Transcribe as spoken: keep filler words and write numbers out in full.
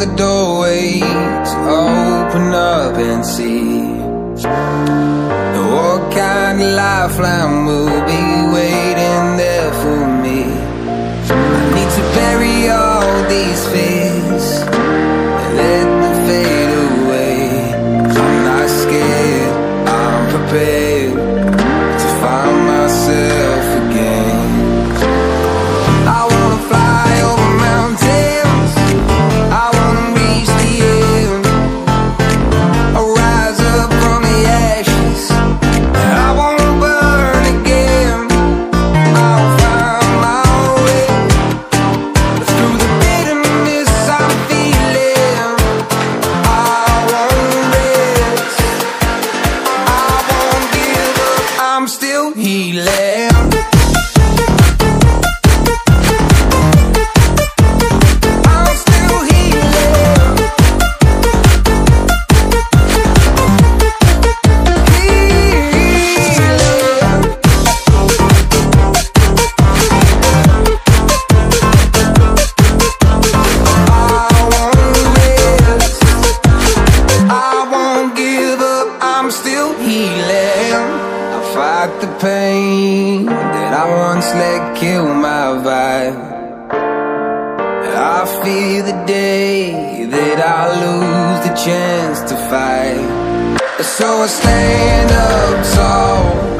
the doorway to open up and see what kind of lifeline will be waiting there for me. I need to bury all these fears and let them fade away. I'm not scared, I'm prepared to find myself again. I wanna fly over mountains, I wanna reach the end. I'll rise up from the ashes, and I wanna burn again. I'll find my way through the bitterness I'm feeling. I won't rest, I won't give up, I'm still healing. Fight the pain that I once let kill my vibe. I fear the day that I lose the chance to fight. So I stand up tall